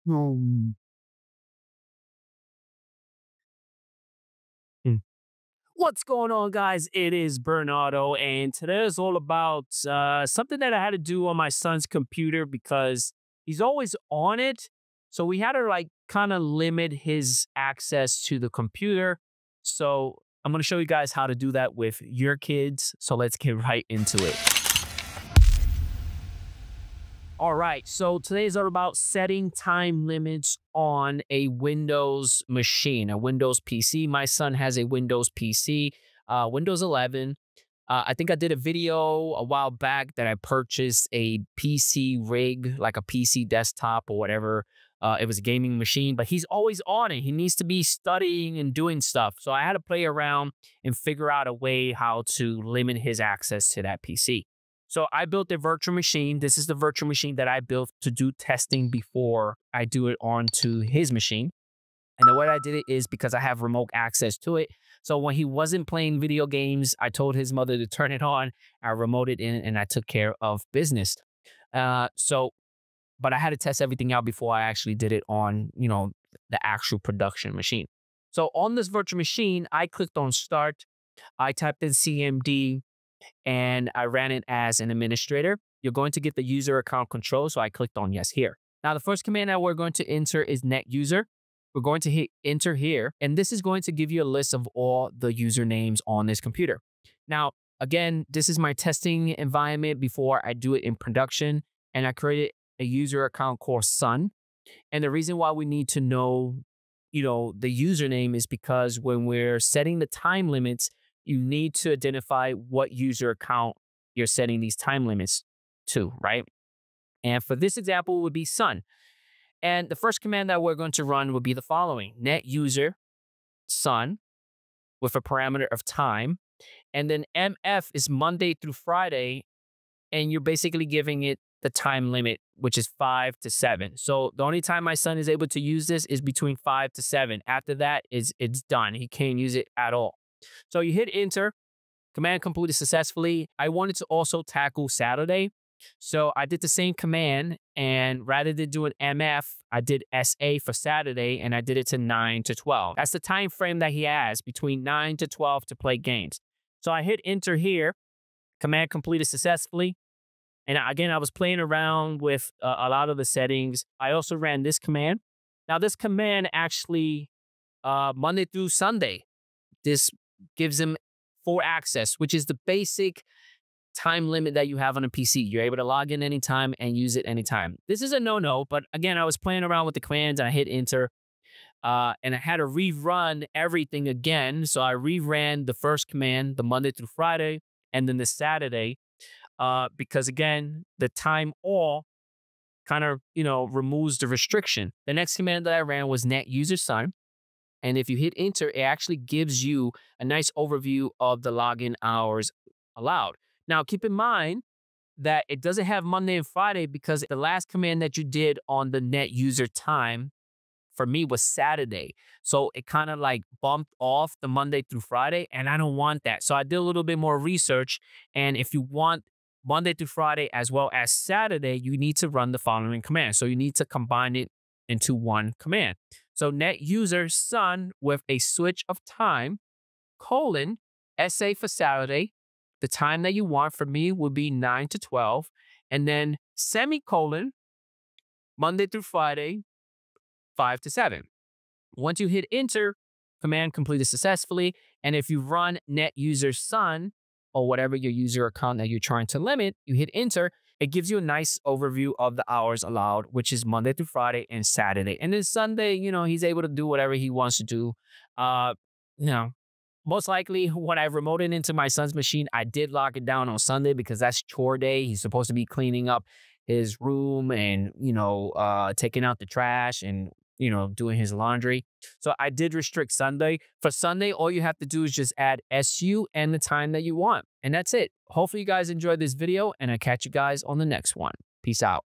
Hmm. Mm. What's going on, guys? It is Bernardo, and today is all about something that I had to do on my son's computer because he's always on it. So we had to like kind of limit his access to the computer. So I'm going to show you guys how to do that with your kids. So let's get right into it. All right, so today is all about setting time limits on a Windows machine, a Windows PC. My son has a Windows PC, Windows 11. I think I did a video a while back that I purchased a PC rig, like a PC desktop or whatever. It was a gaming machine, but he's always on it. He needs to be studying and doing stuff. So I had to play around and figure out a way how to limit his access to that PC. So I built a virtual machine. This is the virtual machine that I built to do testing before I do it onto his machine. And the way I did it is because I have remote access to it. So when he wasn't playing video games, I told his mother to turn it on. I remoted in and I took care of business. But I had to test everything out before I actually did it on, the actual production machine. So on this virtual machine, I clicked on start. I typed in CMD and I ran it as an administrator. You're going to get the user account control. So I clicked on yes here. Now, the first command that we're going to enter is net user. We're going to hit enter here, and this is going to give you a list of all the usernames on this computer. Now, again, this is my testing environment before I do it in production, and I created a user account called Sun. And the reason why we need to know, the username is because when we're setting the time limits, you need to identify what user account you're setting these time limits to, right? And for this example, it would be Sun. And the first command that we're going to run will be the following: net user Sun with a parameter of time. And then MF is Monday through Friday. And you're basically giving it the time limit, which is 5 to 7. So the only time my son is able to use this is between 5 to 7. After that, it's done. He can't use it at all. So you hit enter, command completed successfully. I wanted to also tackle Saturday. So I did the same command, and rather than doing MF, I did SA for Saturday, and I did it to 9 to 12. That's the time frame that he has between 9 to 12 to play games. So I hit enter here, command completed successfully. And again, I was playing around with a lot of the settings. I also ran this command. Now this command actually, Monday through Sunday, this gives him full access, which is the basic time limit that you have on a PC. You're able to log in anytime and use it anytime. This is a no-no, but again, I was playing around with the commands and I hit enter, and I had to rerun everything again. So I reran the first command, the Monday through Friday, and then the Saturday, because again, the time all kind of, removes the restriction. The next command that I ran was net user Sun. And if you hit enter, it actually gives you a nice overview of the login hours allowed. Now, keep in mind that it doesn't have Monday and Friday because the last command that you did on the net user time for me was Saturday. So it kind of like bumped off the Monday through Friday, and I don't want that. So I did a little bit more research. And if you want Monday through Friday as well as Saturday, you need to run the following command. So you need to combine it into one command. So net user Sun with a switch of time, colon, SA for Saturday. The time that you want for me would be 9 to 12. And then semicolon, Monday through Friday, 5 to 7. Once you hit enter, command completed successfully. And if you run net user Sun or whatever your user account that you're trying to limit, you hit enter, it gives you a nice overview of the hours allowed, which is Monday through Friday and Saturday. And then Sunday, he's able to do whatever he wants to do. Most likely when I remoted into my son's machine, I did lock it down on Sunday because that's chore day. He's supposed to be cleaning up his room and, taking out the trash and, doing his laundry. So I did restrict Sunday. For Sunday, all you have to do is just add SU and the time that you want. And that's it. Hopefully you guys enjoyed this video, and I'll catch you guys on the next one. Peace out.